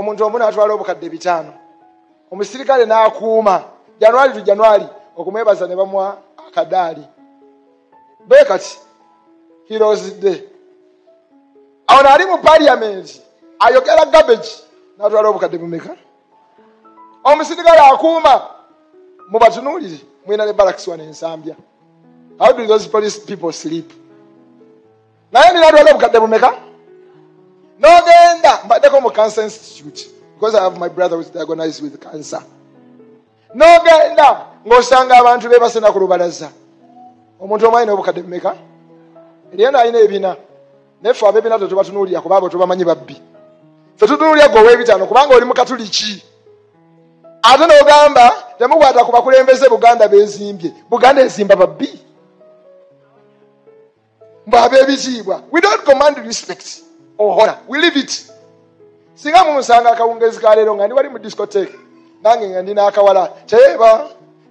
omuntu omu n'atwala obukadde 5 omusirikale n'akuuma January to January okumwebaza ne bamuwa akadaali bekati Heroes Day awo ali mu parliament ayogera garbage n'atwala obukadde bumeka omusirikale akuuma mubatunuulire mwina ne barracks wane ensambya. How do those police people sleep? Naye n'atwala obukadde bumeka n'ogenda mbaddeko mu cancer institute because I have my brother who's diagnosed with cancer. N'ogenda ng'osanga abantu beebasena ku lubalaza omuntu omu alina obukadde bumeka eriyena alina ebina neffe ab'ebina tetubatunuulira kuba abo tubamanyi babbi ffe tutunuulira gwe ow'ebitaano kubanga oli mu katuliki ate n'ogamba temukwata ku bakulembeze Buganda beezimbye Buganda ezimba babbi mbu ab'ebitiibwa. We don't command respect or honor, we leave it. Singa mumusanga akawungezi ka leero nga ndi wali mu discotheque nange nga ndina akawala teeba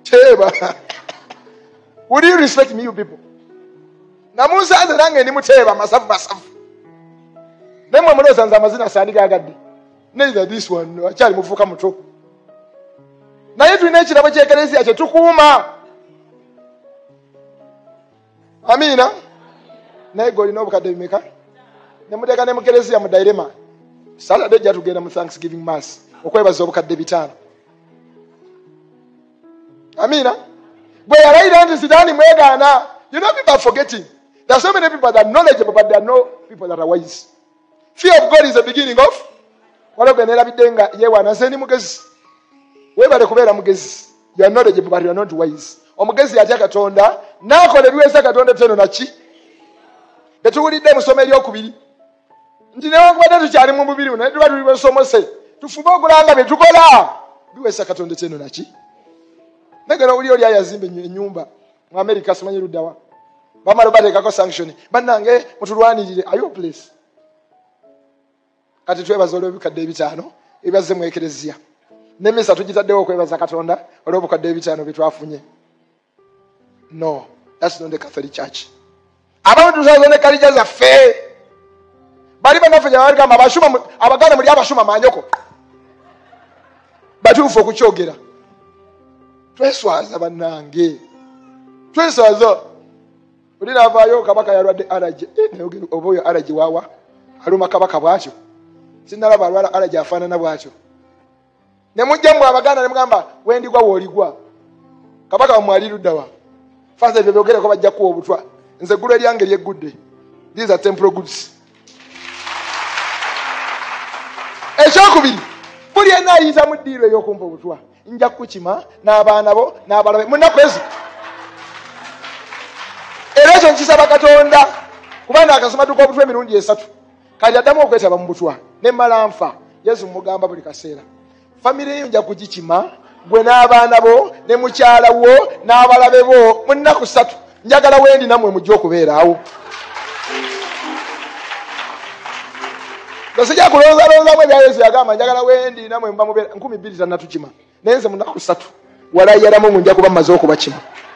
would you respect me, you people? Na musanze nange ndi muteeba masafu nemwe mulooza nze amazina sandiga agadde neither this one akyali mufuuka muto naye tulina ekirabo ky'ekereziya kye tukuuma. Amiina. Naye gwe olina obukadde bumeka ne muteeka ne mu kereziya mu dilema Saturday jja tugenda mu Thanksgiving Mass okwebaza obukadde 5. Amiina. Bwe yalayira nti sitaani mwegaana. You know, people are forgetting. There are so many people that are knowledgeable, but there are no people that are wise. Fear of God is the beginning of walogenera bidenga yewana nse ni mugezi webale kubeera mugezi. You are knowledgeable but you are not wise. Omugezi atya Katonda nakola ebiweza Katonda teno naki betuwulidde musoma eryokubiri nti newankubadde tukyali mu mubiri naye tuba tuli besomose tufube okulanga bye tukola biweza Katonda teno naki negera oli ayazimba ennyumba mu America simanyi luddawa bamala bateekako sanction bannange mutulwanirire ayo place kati twebaza olw'obukadde 5 ebazze mu ekereziya n'emmisa tugitaddewo okwebaza Katonda olw'obukadde 5 bye twafunye. No, that's not the Catholic Church. Abantu tusazo ne kalija zaffe bali banaffe gyabaligamba abaganda muli abashuma manyoko batuufu okukyogera tweswaza bannange tweswaza oli naavaayo kabaka yalwadde alaje nayogera oba oyo alaje waawa aluma kabaka bwatyo sinalaba alwala alaje afaanana bwatyo ne mujja mmwe abaganda ne mugamba wendigwa wooligwa kabaka wamwali luddawa fansa ebyo byogereko bajja kuwa obutwa nze eggulu eryange lyeggudde. These are temporal goods. Ekyokubiri buli yenna ayinza mu ddiiro ey'okumpa obutwa nja kukima n'abaana bo n'abalabe mu nnaku ezo era ekyo nkisaba Katonda kubanga akasoma tuka obutwa emirundi 3 kali addamu okwetaba mu butwa ne mmala nfa Yesu mugamba buli kaseera famire yo nja kugikima gwe n'abaana bo ne mukyala wo n'abalabe bo mu nnaku 3 njagala wendi namwe mujja okubeeraawo. Gasijja kulonzalonzamu ebya Yesu yagamba njagala wendi namwe mba mubeera 2,000 tannatukima naye nze mu nnaku 3 walayiramu nja kuba mmaze okubakima.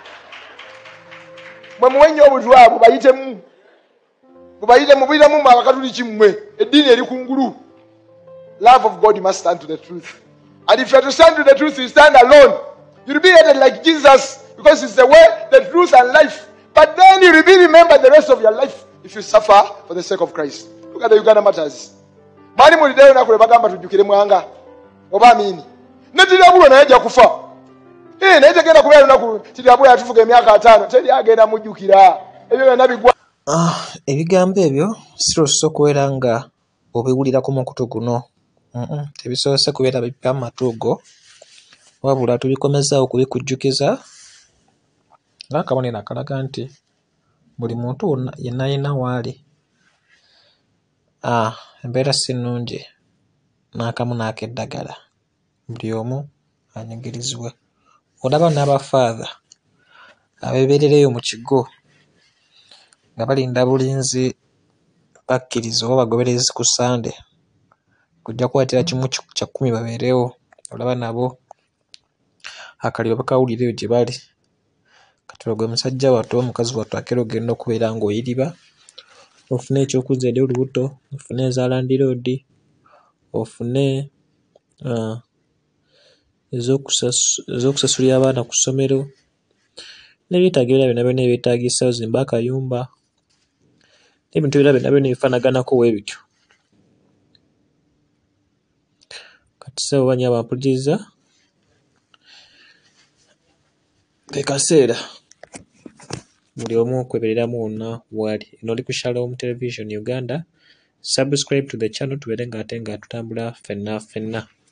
Mwe muwenye obutwa bubayitemu bubiramu abakatuliki mmwe eddiini eri kungulu. Love of God must stand to the truth. And if you are to stand to the truth, you stand alone. You'll be hated like Jesus because it's the way, the truth, and life. But then you will be remembered the rest of your life if you suffer for the sake of Christ. Look at the Uganda matters. Mani mulideyo nakule bagamba tujukire mwanga. Oba amini. Netirabulo naye ajja kufa. Naye tegenda kubeera lunaku tirabulo yatufuga emyaka 5. Teri agenda mujjukira. Ebyo byonna bigwa. Ebigambo ebyo siroso kubeera nga obiwulira ku mukutu guno. Tebisoose kubeera bipya amatugo wabula tubikomezaawo kubikujjukiza ng'akabonero akalaga nti buli muntu yenna alina waali embeera si nnungi n'akamu n'akeddagala buli omu anyigirizibwe. Olaba n'abafaatha abeebeerereyo mu kigo nga balinda bulinzi bakkiriza oba bagoberezi ku Sande kujja kuwatira kimu kya 10 babeerewo. Olaba nabo akaliro bakawulireyo gye bali kati gwe musajja wattu omukazi wattu akera ogenda okubeera ng'oyiriba ofune ekyokuzza eri olubuto ofune eza landiroodi ofune ez'okusasulira abaana ku ssomero n'ebyetaago ebirala byonna byonna ebyetaagisa ozimba akayumba n'ebintu ebirala byonna byonna ebifaanaganako bwe bityo. Kati ssebo banyaba bampuliriza ke kaseera buli omu kwebereramu wonna wali. Eno oli ku Shalom Television Uganda. Subscribe to the channel tubeere nga ate nga tutambula ffenna ffenna.